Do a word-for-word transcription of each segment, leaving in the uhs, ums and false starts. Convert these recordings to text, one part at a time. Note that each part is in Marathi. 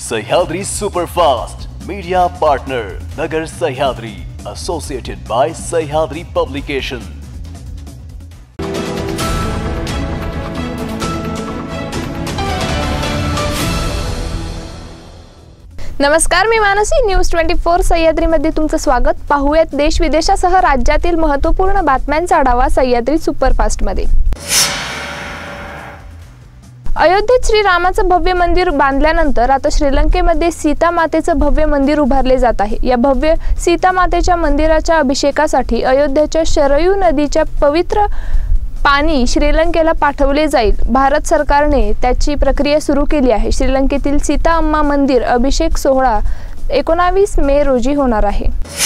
Sahyadri superfast media partner Nagar Sahyadri associated by Sahyadri publication. नमस्कार, मी Mansi. News twenty four Sahyadri मध्ये तुमचं स्वागत। पाहूयात देश विदेशासह राज्यातील महत्त्वपूर्ण बातम्यांचा आढावा सह्याद्री सुपरफास्ट मध्ये। अयोध्येत श्रीरामाचं भव्य मंदिर बांधल्यानंतर आता श्रीलंकेमध्ये सीता मातेचं भव्य मंदिर उभारले जात आहे। या भव्य सीता मातेच्या मंदिराच्या अभिषेकासाठी अयोध्येच्या शरयू नदीच्या पवित्र पाणी श्रीलंकेला पाठवले जाईल। भारत सरकारने त्याची प्रक्रिया सुरू केली आहे। श्रीलंकेतील सीता अम्मा मंदिर अभिषेक सोहळा एकोणावीस मे रोजी होणार आहे।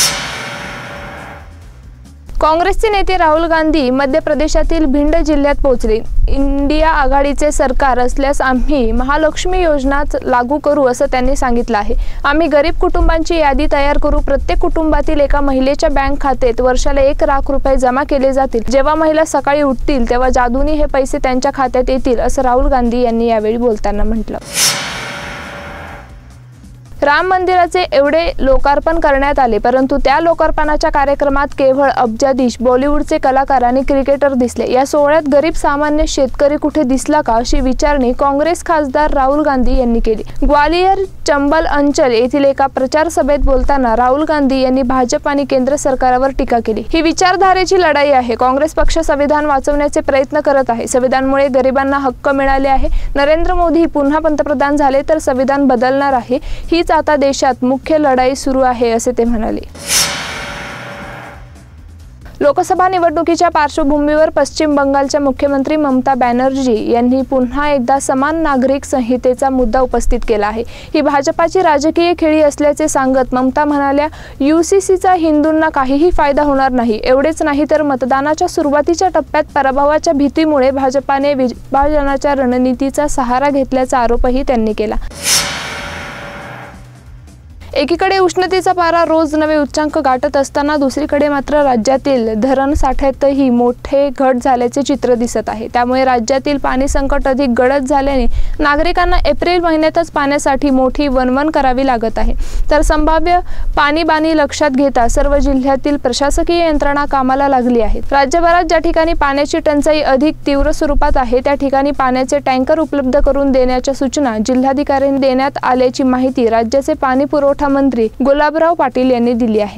काँग्रेसचे नेते राहुल गांधी मध्य प्रदेशातील भिंड जिल्ह्यात पोहोचले। इंडिया आघाडीचे सरकार असल्यास आम्ही महालक्ष्मी योजना लागू करू असं त्यांनी सांगितलं आहे। आम्ही गरीब कुटुंबांची यादी तयार करू। प्रत्येक कुटुंबातील एका महिलेच्या बँक खात्यात वर्षाला एक लाख रुपये जमा केले जातील। जेव्हा महिला सकाळी उठतील तेव्हा जादूनी हे पैसे त्यांच्या खात्यात येतील असं राहुल गांधी यांनी यावेळी बोलताना म्हटलं। राम मंदिराचे एवढे लोकार्पण करण्यात आले, परंतु त्या लोकार्पणाच्या कार्यक्रमात केवळ अब्जाधीश बॉलिवूडचे कलाकार आणि क्रिकेटर दिसले। या सोहळ्यात गरीब सामान्य शेतकरी कुठे दिसला का अशी विचारणी काँग्रेस खासदार राहुल गांधी यांनी केली। ग्वालियर चंबल अंचल येथील एका प्रचार सभेत बोलताना राहुल गांधी यांनी भाजप आणि केंद्र सरकारवर टीका केली। ही विचारधारेची लढाई आहे। काँग्रेस पक्ष संविधान वाचवण्याचे प्रयत्न करत आहे। संविधानामुळे गरिबांना हक्क मिळाले आहे। नरेंद्र मोदी पुन्हा पंतप्रधान झाले तर संविधान बदलणार आहे। हीच आता देशात मुख्य लढाई सुरू आहे असे ते म्हणाले। लोकसभा निवडणुकीच्या पार्श्वभूमीवर पश्चिम बंगालच्या मुख्यमंत्री ममता बॅनर्जी यांनी पुन्हा एकदा समान नागरिक संहितेचा मुद्दा उपस्थित केला आहे। ही भाजपाची राजकीय खेळी असल्याचे सांगत ममता म्हणाल्या, यूसीसीचा हिंदूंना काहीही फायदा होणार नाही। एवढेच नाही तर मतदानाच्या सुरुवातीच्या टप्प्यात पराभवाच्या भीतीमुळे भाजपाने विभाजनाच्या रणनीतीचा सहारा घेतल्याचा आरोपही त्यांनी केला। एकीकडे उष्णतेचा पारा रोज नवे उच्चांक गाठत असताना दुसरीकडे मात्र राज्यातील धरण साठ्यातही मोठे घट झाल्याचे चित्र दिसत आहे। त्यामुळे राज्यातील पाणी संकट अधिक गडद झाल्याने नागरिकांना एप्रिल महिन्यातच पाण्यासाठी मोठी वणवण करावी लागत आहे। तर संभाव्य पाणीबाणी लक्षात घेता सर्व जिल्ह्यातील प्रशासकीय यंत्रणा कामाला लागली आहे। राज्यभरात ज्या ठिकाणी पाण्याची टंचाई अधिक तीव्र स्वरूपात आहे त्या ठिकाणी पाण्याचे टँकर उपलब्ध करून देण्याच्या सूचना जिल्हाधिकाऱ्यांनी देण्यात आल्याची माहिती राज्याचे पाणी पुरवठा मंत्री गुलाबराव पाटील यांनी दिली आहे।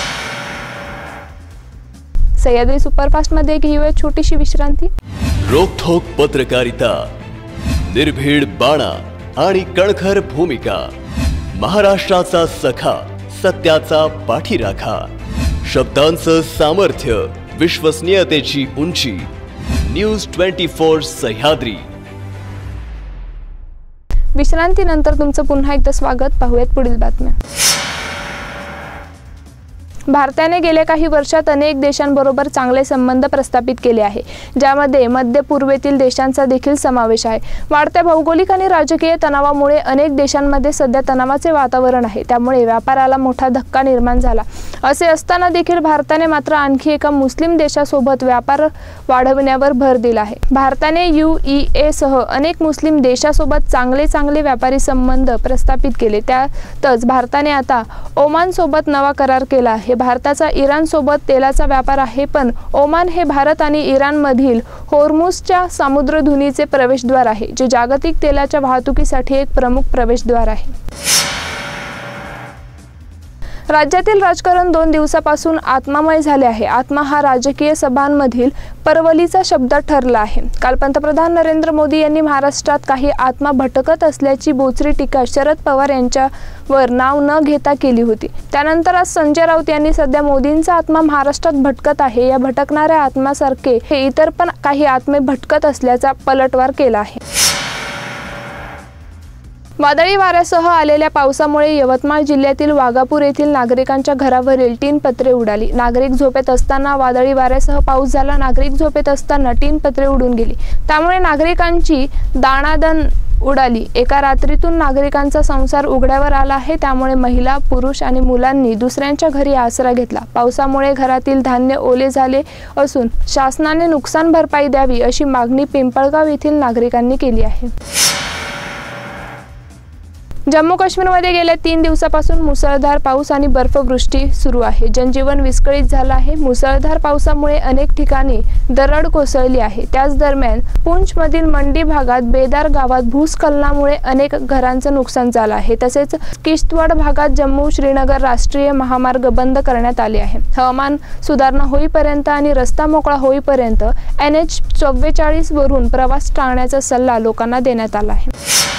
सह्याद्री सुपरफास्ट मध्ये घेऊया छोटीशी विश्रांती। रोखोक पत्रकारिता, निर्भीड बाणा आणि कणखर भूमिका, महाराष्ट्राचा सखा, सत्याचा पाठीराखा, शब्दांचं सामर्थ्य, विश्वसनीयतेची उंची। News twenty four Sahyadri. विश्रांतीनंतर तुमचं पुन्हा एकदा स्वागत। पाहूयात पुढील बातम्या। भारताने गेल्या काही वर्षात अनेक देशांबरोबर चांगले संबंध प्रस्थापित केले आहे, ज्यामध्ये मध्य पूर्वेतील देशांचा देखील समावेश आहे। वाढत्या भौगोलिक आणि राजकीय तणावामुळे अनेक देशांमध्ये सध्या तणावाचे वातावरण आहे। त्यामुळे व्यापाराला मोठा धक्का निर्माण झाला। असे असताना देखील भारताने मात्र आणखी एका मुस्लिम देशासोबत व्यापार वाढवण्यावर भर दिला आहे। भारताने यूएई सह अनेक मुस्लिम देशासोबत चांगले चांगले व्यापारी संबंध प्रस्थापित केले। त्यातच भारताने आता ओमान सोबत नवा करार केला आहे। भारताचा इराण सोबत तेलाचा व्यापार आहे, पण ओमान हे भारत आणि इराण मधील होर्मुझच्या समुद्रधुनीचे प्रवेशद्वार आहे, जे जागतिक तेलाच्या वाहतुकीसाठी एक प्रमुख प्रवेशद्वार आहे। राज्यातील राजकारण दोन दिवसापासून आत्मामय झाले आहे। आत्मा हा राजकीय सभांमधील परवलीचा शब्द ठरला आहे। काल पंतप्रधान नरेंद्र मोदी यांनी महाराष्ट्रात काही आत्मा भटकत असल्याची बोचरी टीका शरद पवार यांच्यावर नाव न घेता केली होती। त्यानंतर आज संजय राऊत यांनी सध्या मोदींचा आत्मा महाराष्ट्रात भटकत आहे, या भटकणाऱ्या आत्म्यासारखे हे इतर पण काही आत्मे भटकत असल्याचा पलटवार केला आहे। वादळी वाऱ्यासह आलेल्या पावसामुळे यवतमाळ जिल्ह्यातील वाघापूर येथील नागरिकांच्या घरावरील टीन पत्रे उडाली। नागरिक झोपेत असताना वादळी वाऱ्यासह पाऊस झाला। नागरिक झोपेत असताना टीन पत्रे उडून गेली, त्यामुळे नागरिकांची दाणादाण उडाली। एका रात्रीतून नागरिकांचा संसार उघड्यावर आला आहे। त्यामुळे महिला, पुरुष आणि मुलांनी दुसऱ्यांच्या घरी आसरा घेतला। पावसामुळे घरातील धान्य ओले झाले असून शासनाने नुकसान भरपाई द्यावी अशी मागणी पिंपळगाव येथील नागरिकांनी केली आहे। जम्मू काश्मीरमध्ये गेल्या तीन दिवसापासून मुसळधार पाऊस आणि बर्फवृष्टी सुरू आहे. जनजीवन विस्कळीत झालं आहे. मुसळधार पावसामुळे अनेक ठिकाणी दरड कोसळली आहे. त्याच दरम्यान पुंछमधील मंडी भागात बेदार गावात भूस्खलनामुळे अनेक घरांचं नुकसान झालं आहे. तसेच किश्तवाड भागात जम्मू श्रीनगर राष्ट्रीय महामार्ग बंद करण्यात आले आहे. हवामान सुधारणा होईपर्यंत आणि रस्ता मोकळा होईपर्यंत एन एच चव्वेचाळीस वरून प्रवास टाळण्याचा सल्ला लोकांना देण्यात आला आहे.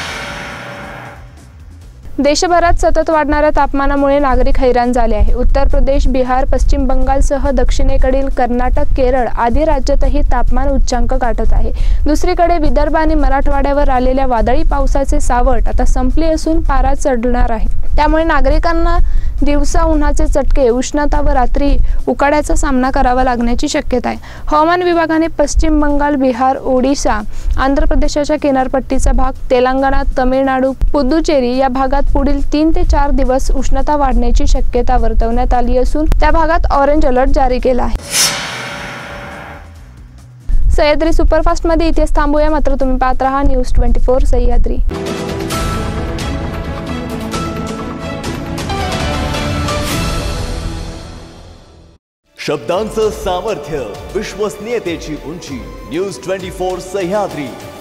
देशभरात सतत वाढणाऱ्या तापमानामुळे नागरिक हैराण झाले आहे. उत्तर प्रदेश, बिहार, पश्चिम बंगालसह दक्षिणेकडील कर्नाटक, केरळ आदी राज्यातही तापमान उच्चांक गाठत आहे. दुसरीकडे विदर्भ आणि मराठवाड्यावर आलेल्या वादळी पावसाचे सावट आता संपले असून पारा चढणार आहे. त्यामुळे नागरिकांना दिवसा उन्हाचे चटके, उष्णता व रात्री उकाड्याचा सामना करावा लागण्याची शक्यता आहे. हवामान विभागाने पश्चिम बंगाल, बिहार, ओडिशा, आंध्र प्रदेशाच्या किनारपट्टीचा भाग, तेलंगणा, तमिळनाडू, पुदुचेरी या भागात पुढील तीन ते चार दिवस उष्णता वाढण्याची शक्यता वर्तवण्यात आली असून त्या भागात ऑरेंज अलर्ट जारी केला आहे. सह्याद्री सुपरफास्ट मध्ये इथेच थांबूया. मात्र तुम्ही पाहत राहा न्यूज ट्वेंटी फोर सह्याद्री. शब्दांचं सामर्थ्य, विश्वसनीयतेची उंची. News twenty four Sahyadri.